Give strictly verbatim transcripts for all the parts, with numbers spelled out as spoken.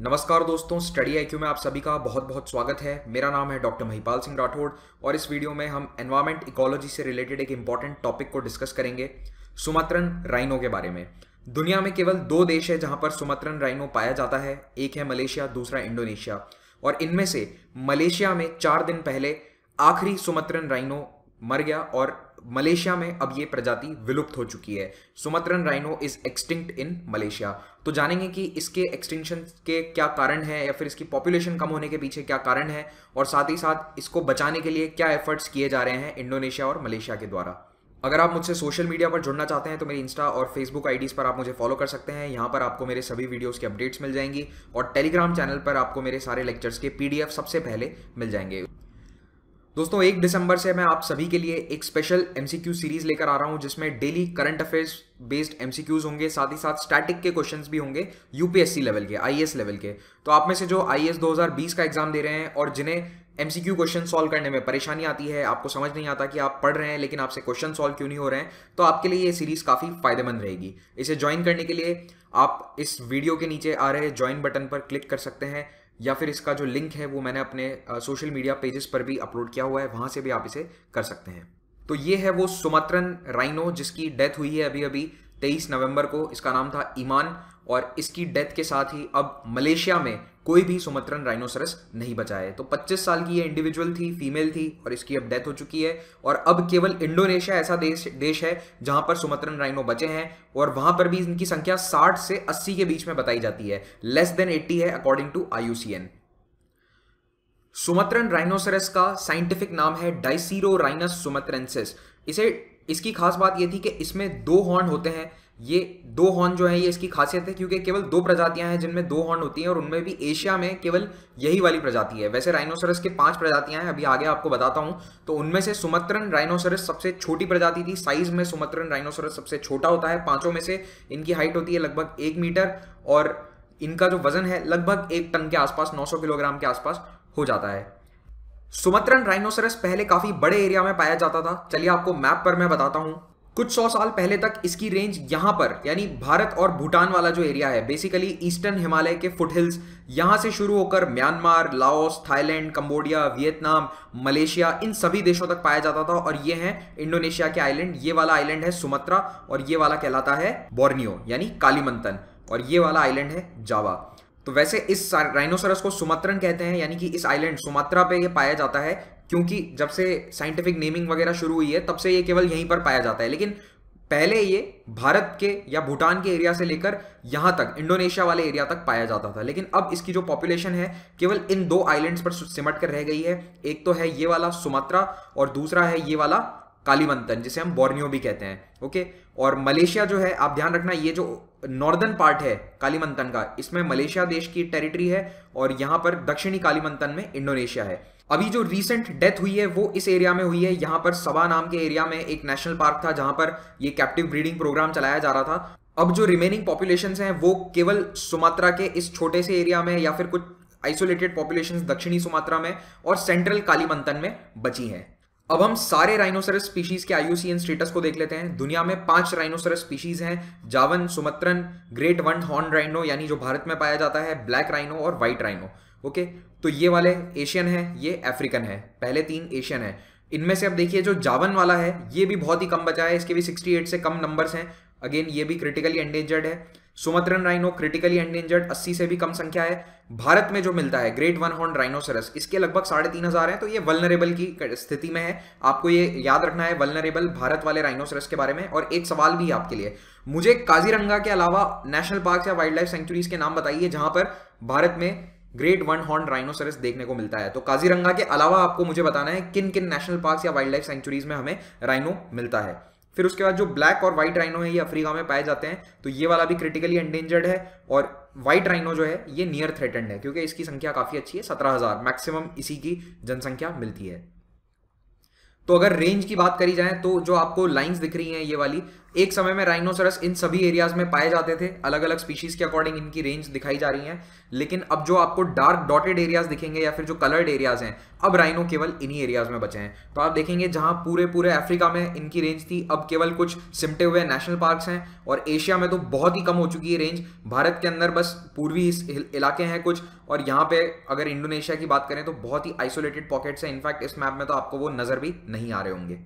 नमस्कार दोस्तों, study I Q में आप सभी का बहुत बहुत स्वागत है। मेरा नाम है डॉक्टर महिपाल सिंह राठौड़ और इस वीडियो में हम एनवायरमेंट इकोलॉजी से रिलेटेड एक इंपॉर्टेंट टॉपिक को डिस्कस करेंगे, सुमात्रन राइनो के बारे में। दुनिया में केवल दो देश है जहां पर सुमात्रन राइनो पाया जाता है, एक है मलेशिया, दूसरा इंडोनेशिया। और इनमें से मलेशिया में चार दिन पहले आखिरी सुमात्रन राइनो मर गया और मलेशिया में अब ये प्रजाति विलुप्त हो चुकी है। Sumatran rhino is extinct in Malaysia. तो जानेंगे कि इसके एक्सटिंक्शन के क्या कारण है या फिर इसकी पॉपुलेशन कम होने के पीछे क्या कारण है और साथ ही साथ इसको बचाने के लिए क्या एफर्ट्स किए जा रहे हैं इंडोनेशिया और मलेशिया के द्वारा। अगर आप मुझसे सोशल मीडिया पर जुड़ना चाहते हैं तो मेरी इंस्टा और फेसबुक आईडीज पर आप मुझे फॉलो कर सकते हैं। यहाँ पर आपको मेरे सभी वीडियोस की अपडेट्स मिल जाएंगी और टेलीग्राम चैनल पर आपको मेरे सारे लेक्चर्स के पीडीएफ सबसे पहले मिल जाएंगे। दोस्तों, एक दिसंबर से मैं आप सभी के लिए एक स्पेशल एमसीक्यू सीरीज लेकर आ रहा हूं जिसमें daily current affairs based MCQs होंगे, साथ ही साथ स्टैटिक के क्वेश्चंस भी होंगे यूपीएससी लेवल के, आईएएस लेवल के। तो आप में से जो आईएएस दो हज़ार बीस का एग्जाम दे रहे हैं और जिन्हें एमसीक्यू क्वेश्चन सॉल्व करने में परेशानी आती है, आपको समझ नहीं आता कि आप पढ़ रहे हैं लेकिन आपसे क्वेश्चन सॉल्व क्यों नहीं हो रहे हैं, तो आपके लिए ये सीरीज काफी फायदेमंद रहेगी। इसे ज्वाइन करने के लिए आप इस वीडियो के नीचे आ रहे ज्वाइन बटन पर क्लिक कर सकते हैं या फिर इसका जो लिंक है वो मैंने अपने सोशल मीडिया पेजेस पर भी अपलोड किया हुआ है, वहां से भी आप इसे कर सकते हैं। तो ये है वो सुमात्रन राइनो जिसकी डेथ हुई है अभी अभी तेईस नवंबर को। इसका नाम था ईमान और इसकी डेथ के साथ ही अब मलेशिया में कोई भी सुमात्रन राइनोसरस नहीं बचा है। तो पच्चीस साल की ये इंडिविजुअल थी, फीमेल थी और इसकी अब डेथ हो चुकी है। और अब केवल इंडोनेशिया ऐसा देश देश है जहां पर सुमात्रन राइनो बचे हैं और वहां पर भी इनकी संख्या साठ से अस्सी के बीच में बताई जाती है, लेस देन अस्सी है according to I U C N. Sumatran rhinoceros का साइंटिफिक नाम है डाइसीरोराइनस सुमात्रेंसिस। इसे इसकी खास बात यह थी कि इसमें दो हॉर्न होते हैं। ये दो हॉर्न जो है ये इसकी खासियत है क्योंकि केवल दो प्रजातियां हैं जिनमें दो हॉर्न होती हैं और उनमें भी एशिया में केवल यही वाली प्रजाति है। वैसे राइनोसरस के पांच प्रजातियां हैं, अभी आगे आपको बताता हूं। तो उनमें से सुमात्रन राइनोसरस सबसे छोटी प्रजाति थी। साइज में सुमात्रन राइनोसरस सबसे छोटा होता है। पांचों में से इनकी हाइट होती है लगभग एक मीटर और इनका जो वजन है लगभग एक टन के आसपास, नौ सौ किलोग्राम के आसपास हो जाता है। सुमात्रन राइनोसरस पहले काफी बड़े एरिया में पाया जाता था। चलिए आपको मैप पर मैं बताता हूं। कुछ सौ साल पहले तक इसकी रेंज यहां पर यानी भारत और भूटान वाला जो एरिया है, बेसिकली ईस्टर्न हिमालय के फुटहिल्स, यहां से शुरू होकर Myanmar, Laos, Thailand, Cambodia, Vietnam, Malaysia, इन सभी देशों तक पाया जाता था। और ये हैं इंडोनेशिया के आइलैंड। ये वाला आइलैंड है सुमात्रा और ये वाला कहलाता है बोर्नियो यानी कालीमंतन और ये वाला आइलैंड है जावा। तो वैसे इस राइनोसरस को सुमात्रन कहते हैं यानी कि इस आइलैंड सुमात्रा पे ये पाया जाता है क्योंकि जब से साइंटिफिक नेमिंग वगैरह शुरू हुई है तब से ये केवल यहीं पर पाया जाता है। लेकिन पहले ये भारत के या भूटान के एरिया से लेकर यहां तक इंडोनेशिया वाले एरिया तक पाया जाता था। लेकिन अब इसकी जो पॉपुलेशन है केवल इन दो आइलैंड्स पर सिमट कर रह गई है। एक तो है ये वाला सुमात्रा और दूसरा है ये वाला कालीमंतन जिसे हम बोर्नियो भी कहते हैं। ओके, और मलेशिया जो है, आप ध्यान रखना, ये जो नॉर्दर्न पार्ट है कालीमंतन का, इसमें मलेशिया देश की टेरिटरी है और यहां पर दक्षिणी कालीमंतन में इंडोनेशिया है। अभी जो रीसेंट डेथ हुई है वो इस एरिया में हुई है। यहां पर सबा नाम के एरिया में एक नेशनल पार्क था जहां पर ये कैप्टिव ब्रीडिंग प्रोग्राम चलाया जा रहा था। अब जो रिमेनिंग पॉपुलेशंस हैं वो केवल सुमात्रा के इस छोटे से एरिया में या फिर कुछ आइसोलेटेड पॉपुलेशंस दक्षिणी सुमात्रा में और सेंट्रल कालीमंतन में बची हैं। अब हम सारे राइनोसरस स्पीशीज के I U C N status को देख लेते हैं। दुनिया में पांच राइनोसरस स्पीशीज हैं, Javan, Sumatran, great one horn rhino यानी जो भारत में पाया जाता है, ब्लैक राइनो और व्हाइट राइनो। ओके, तो ये वाले एशियन है, ये अफ्रीकन है, पहले तीन एशियन है। इनमें से अब देखिए जो जावन वाला है ये भी बहुत ही कम बचा है, इसके भी अड़सठ से कम नंबर्स हैं। अगेन ये भी क्रिटिकली एंडेंजर्ड है। सुमात्रन राइनो क्रिटिकली एंडेंजर्ड, अस्सी से भी कम संख्या है। भारत में जो मिलता है ग्रेट वन हॉर्न राइनोसरस, इसके लगभग साढ़े तीन हजार है, तो ये वल्नरेबल की स्थिति में है। आपको ये याद रखना है वल्नरेबल भारत वाले राइनोसरस के बारे में। और एक सवाल भी है आपके लिए, मुझे काजीरंगा के अलावा नेशनल पार्क या वाइल्ड लाइफ सेंचुरीज के नाम बताइए जहां पर भारत में ग्रेट वन हॉर्न राइनोसरस देखने को मिलता है। तो काजीरंगा के अलावा आपको मुझे बताना है किन किन नेशनल पार्क या वाइल्ड लाइफ सेंचुरीज में हमें राइनो मिलता है। फिर उसके बाद जो ब्लैक और व्हाइट राइनो है ये अफ्रीका में पाए जाते हैं, तो ये वाला भी क्रिटिकली एंडेंजर्ड है। और व्हाइट राइनो जो है ये नियर थ्रेटेंड है क्योंकि इसकी संख्या काफी अच्छी है, सत्रह हजार मैक्सिमम इसी की जनसंख्या मिलती है। तो अगर रेंज की बात करी जाए तो जो आपको लाइंस दिख रही हैं ये वाली, एक समय में राइनोसरस इन सभी एरियाज में पाए जाते थे, अलग अलग स्पीशीज के अकॉर्डिंग इनकी रेंज दिखाई जा रही है। लेकिन अब जो आपको डार्क डॉटेड एरियाज दिखेंगे या फिर जो कलर्ड एरियाज हैं, अब राइनो केवल इन्हीं एरियाज में बचे हैं। तो आप देखेंगे जहां पूरे पूरे अफ्रीका में इनकी रेंज थी, अब केवल कुछ सिमटे हुए नेशनल पार्क्स हैं, और एशिया में तो बहुत ही कम हो चुकी है रेंज। भारत के अंदर बस पूर्वी इलाके हैं कुछ, और यहाँ पे अगर इंडोनेशिया की बात करें तो बहुत ही आइसोलेटेड पॉकेट्स हैं। इनफैक्ट इस मैप में तो आपको वो नजर भी नहीं आ रहे होंगे।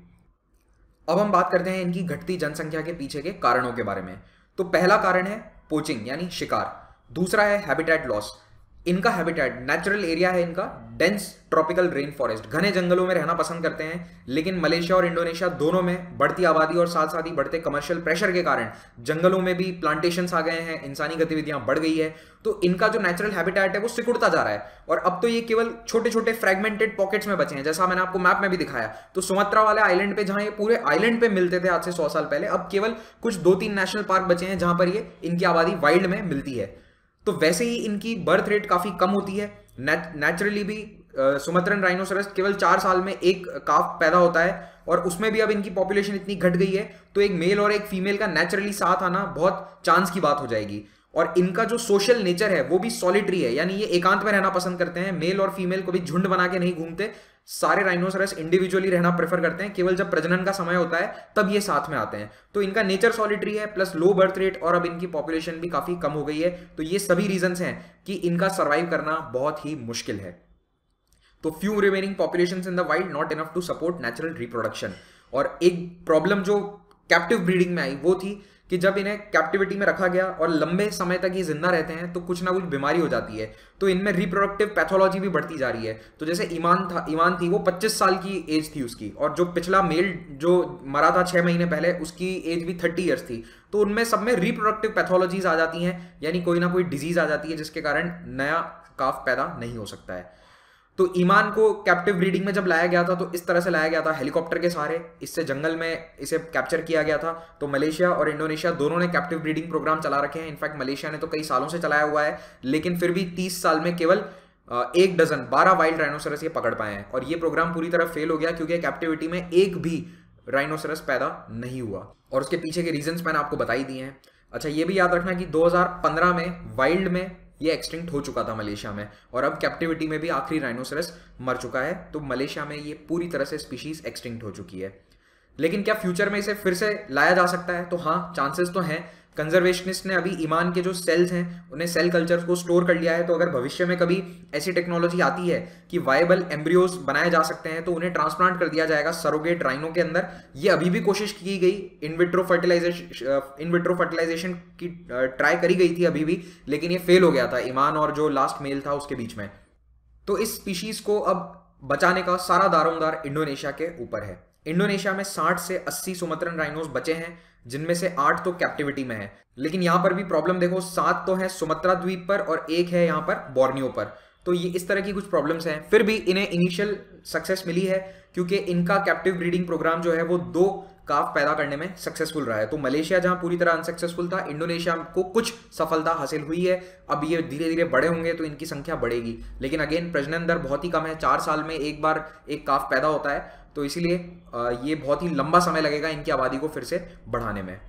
अब हम बात करते हैं इनकी घटती जनसंख्या के पीछे के कारणों के बारे में। तो पहला कारण है पोचिंग यानी शिकार, दूसरा है हैबिटेट लॉस। इनका हैबिटेट नेचुरल एरिया है इनका डेंस ट्रॉपिकल रेन फॉरेस्ट, घने जंगलों में रहना पसंद करते हैं। लेकिन मलेशिया और इंडोनेशिया दोनों में बढ़ती आबादी और साथ साथ ही बढ़ते कमर्शियल प्रेशर के कारण जंगलों में भी प्लांटेशंस आ गए हैं, इंसानी गतिविधियां बढ़ गई है। तो इनका जो नेचुरल हैबिटेट है वो सिकुड़ता जा रहा है, और अब तो ये केवल छोटे छोटे फ्रेगमेंटेड पॉकेट्स में बचे हैं, जैसा मैंने आपको मैप में भी दिखाया। तो सुमात्रा वाले आइलैंड पे जहां ये पूरे आइलैंड पे मिलते थे आज से सौ साल पहले, अब केवल कुछ दो तीन नेशनल पार्क बचे हैं जहां पर ये इनकी आबादी वाइल्ड में मिलती है। तो वैसे ही इनकी बर्थ रेट काफी कम होती है। नेचुरली भी सुमत्रन राइनोसरस केवल चार साल में एक काफ पैदा होता है, और उसमें भी अब इनकी पॉपुलेशन इतनी घट गई है तो एक मेल और एक फीमेल का नेचुरली साथ आना बहुत चांस की बात हो जाएगी। और इनका जो सोशल नेचर है वो भी सॉलिटरी है, यानी ये एकांत में रहना पसंद करते हैं। मेल और फीमेल को भी झुंड बना के नहीं घूमते, सारे राइनोसरस इंडिविजुअली रहना प्रेफर करते हैं। केवल जब प्रजनन का समय होता है तब ये साथ में आते हैं। तो इनका नेचर सॉलिटरी है, प्लस लो बर्थ रेट, और अब इनकी पॉपुलेशन भी काफी कम हो गई है। तो ये सभी रीजंस हैं कि इनका सर्वाइव करना बहुत ही मुश्किल है। तो few remaining populations in the wild, not enough to support natural reproduction. और एक प्रॉब्लम जो कैप्टिव ब्रीडिंग में आई वो थी कि जब इन्हें कैप्टिविटी में रखा गया और लंबे समय तक ये जिंदा रहते हैं तो कुछ ना कुछ बीमारी हो जाती है, तो इनमें रिप्रोडक्टिव पैथोलॉजी भी बढ़ती जा रही है। तो जैसे ईमान था ईमान थी वो पच्चीस साल की एज थी उसकी, और जो पिछला मेल जो मरा था छह महीने पहले उसकी एज भी थर्टी ईयर्स थी। तो उनमें सब में रिप्रोडक्टिव पैथोलॉजीज आ जाती हैं, यानी कोई ना कोई डिजीज आ जाती है जिसके कारण नया काफ पैदा नहीं हो सकता है। तो ईमान को कैप्टिव ब्रीडिंग में जब लाया गया था तो इस तरह से लाया गया था, हेलीकॉप्टर के सहारे, इससे जंगल में इसे कैप्चर किया गया था। तो मलेशिया और इंडोनेशिया दोनों ने कैप्टिव ब्रीडिंग प्रोग्राम चला रखे हैं। इनफैक्ट मलेशिया ने तो कई सालों से चलाया हुआ है, लेकिन फिर भी तीस साल में केवल एक डजन बारह वाइल्ड राइनोसरस ये पकड़ पाए हैं। और ये प्रोग्राम पूरी तरह फेल हो गया क्योंकि कैप्टिविटी में एक भी राइनोसरस पैदा नहीं हुआ, और उसके पीछे के रीजंस मैंने आपको बताई दिए हैं। अच्छा, ये भी याद रखना कि दो हज़ार पंद्रह में वाइल्ड में ये एक्सटिंक्ट हो चुका था मलेशिया में, और अब कैप्टिविटी में भी आखिरी राइनोसरस मर चुका है। तो मलेशिया में ये पूरी तरह से स्पीशीज एक्सटिंक्ट हो चुकी है। लेकिन क्या फ्यूचर में इसे फिर से लाया जा सकता है? तो हाँ, चांसेस तो हैं। कंजर्वेशनिस्ट ने अभी ईमान के जो सेल्स हैं उन्हें सेल कल्चर्स को स्टोर कर लिया है। तो अगर भविष्य में कभी ऐसी टेक्नोलॉजी आती है कि वायबल एम्ब्रियोज बनाए जा सकते हैं तो उन्हें ट्रांसप्लांट कर दिया जाएगा सरोगेट राइनो के अंदर। ये अभी भी कोशिश की गई, in vitro fertilisation in vitro fertilisation की ट्राई करी गई थी अभी भी, लेकिन ये फेल हो गया था ईमान और जो लास्ट मेल था उसके बीच में। तो इस स्पीशीज को अब बचाने का सारा दारोमदार इंडोनेशिया के ऊपर है। इंडोनेशिया में साठ से अस्सी सुमत्रन राइनोस बचे हैं, जिनमें से आठ तो कैप्टिविटी में है। लेकिन यहां पर भी प्रॉब्लम देखो, सात तो है सुमत्रा द्वीप पर और एक है यहां पर बोर्नियो पर। तो ये इस तरह की कुछ प्रॉब्लम्स हैं। फिर भी इन्हें इनिशियल सक्सेस मिली है क्योंकि इनका कैप्टिव ब्रीडिंग प्रोग्राम जो है वो दो काफ पैदा करने में सक्सेसफुल रहा है। तो मलेशिया जहां पूरी तरह अनसक्सेसफुल था, इंडोनेशिया को कुछ सफलता हासिल हुई है। अब ये धीरे धीरे बड़े होंगे तो इनकी संख्या बढ़ेगी, लेकिन अगेन प्रजनन दर बहुत ही कम है। चार साल में एक बार एक काफ पैदा होता है, तो इसीलिए ये बहुत ही लंबा समय लगेगा इनकी आबादी को फिर से बढ़ाने में।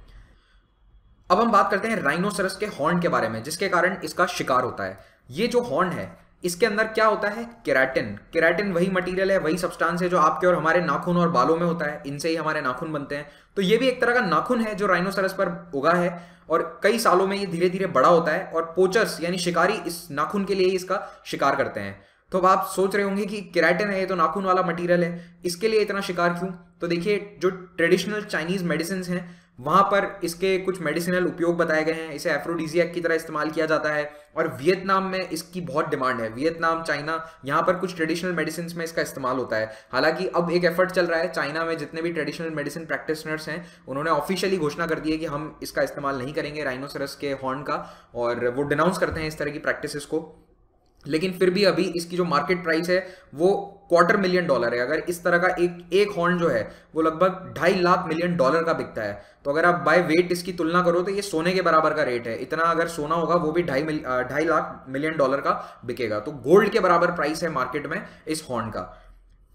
अब हम बात करते हैं राइनोसरस के हॉर्न के बारे में, जिसके कारण इसका शिकार होता है। ये जो हॉर्न है इसके अंदर क्या होता है? केराटिन। केराटिन वही मटेरियल है, वही सब्सटेंस है जो आपके और हमारे नाखून और बालों में होता है। इनसे ही हमारे नाखून बनते हैं। तो ये भी एक तरह का नाखून है जो राइनोसरस पर उगा है, और कई सालों में ये धीरे धीरे बड़ा होता है, और पोचर्स यानी शिकारी इस नाखून के लिए ही इसका शिकार करते हैं। तो अब आप सोच रहे होंगे कि केराटिन है, ये तो नाखून वाला मटेरियल है, इसके लिए इतना शिकार क्यों? तो देखिए, जो ट्रेडिशनल चाइनीज मेडिसिन हैं वहां पर इसके कुछ मेडिसिनल उपयोग बताए गए हैं। इसे एफ्रोडीजियक की तरह इस्तेमाल किया जाता है, और वियतनाम में इसकी बहुत डिमांड है। वियतनाम, चाइना, यहाँ पर कुछ ट्रेडिशनल मेडिसिन में इसका इस्तेमाल होता है। हालांकि अब एक एफर्ट चल रहा है, चाइना में जितने भी ट्रेडिशनल मेडिसिन प्रैक्टिशनर्स हैं उन्होंने ऑफिशियली घोषणा कर दी है कि हम इसका इस्तेमाल नहीं करेंगे राइनोसरस के हॉर्न का, और वो डिनाउंस करते हैं इस तरह की प्रैक्टिसेस को। लेकिन फिर भी अभी इसकी जो मार्केट प्राइस है वो क्वार्टर मिलियन डॉलर है। अगर इस तरह का एक एक हॉर्न जो है वो लगभग ढाई लाख मिलियन डॉलर का बिकता है। तो अगर आप बाय वेट इसकी तुलना करो तो ये सोने के बराबर का रेट है। इतना अगर सोना होगा वो भी ढाई ढाई लाख मिलियन डॉलर का बिकेगा। तो गोल्ड के बराबर प्राइस है मार्केट में इस हॉर्न का।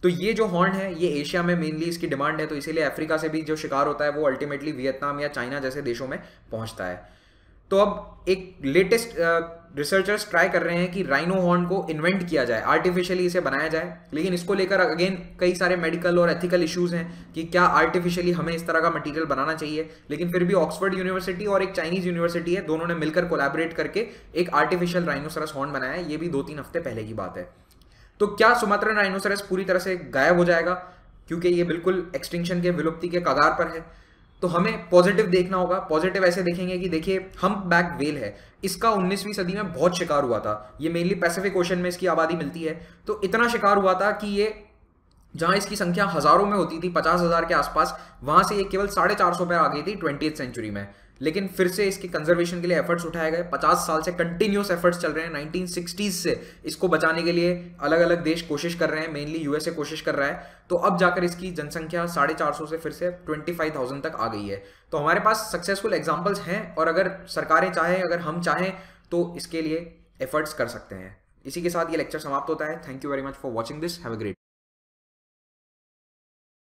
तो ये जो हॉर्न है ये एशिया में मेनली इसकी डिमांड है, तो इसीलिए अफ्रीका से भी जो शिकार होता है वो अल्टीमेटली वियतनाम या चाइना जैसे देशों में पहुंचता है। तो अब एक लेटेस्ट रिसर्चर्स ट्राई कर रहे हैं कि राइनो हॉर्न को इन्वेंट किया जाए, आर्टिफिशियली इसे बनाया जाए, लेकिन इसको लेकर अगेन कई सारे मेडिकल और एथिकल इश्यूज हैं कि क्या आर्टिफिशियली हमें इस तरह का मटेरियल बनाना चाहिए। लेकिन फिर भी ऑक्सफोर्ड यूनिवर्सिटी और एक चाइनीज यूनिवर्सिटी है, दोनों ने मिलकर कोलैबोरेट करके एक आर्टिफिशियल राइनोसरस हॉर्न बनाया है। ये भी दो तीन हफ्ते पहले की बात है। तो क्या सुमात्रन राइनोसरस पूरी तरह से गायब हो जाएगा, क्योंकि ये बिल्कुल एक्सटिंक्शन के, विलुप्ति के कगार पर है? तो हमें पॉजिटिव देखना होगा। पॉजिटिव ऐसे देखेंगे कि देखिए हम्पबैक व्हेल है, इसका उन्नीसवीं सदी में बहुत शिकार हुआ था। ये मेनली पैसिफिक ओशन में इसकी आबादी मिलती है। तो इतना शिकार हुआ था कि ये जहां इसकी संख्या हजारों में होती थी, पचास हजार के आसपास, वहां से ये केवल साढ़े चार सौ पर आ गई थी ट्वेंटिएथ सेंचुरी में। लेकिन फिर से इसके कंजर्वेशन के लिए एफर्ट्स उठाए गए। पचास साल से कंटिन्यूस एफर्ट्स चल रहे हैं। नाइनटीन सिक्सटीज़ से इसको बचाने के लिए अलग अलग देश कोशिश कर रहे हैं, मेनली यूएसए कोशिश कर रहा है। तो अब जाकर इसकी जनसंख्या साढ़े चार सौ से फिर से ट्वेंटी फाइव थाउजेंड तक आ गई है। तो हमारे पास सक्सेसफुल एग्जाम्पल्स हैं, और अगर सरकारें चाहें, अगर हम चाहें तो इसके लिए एफर्ट्स कर सकते हैं। इसी के साथ ये लेक्चर समाप्त होता है। Thank you very much for watching this. Have a great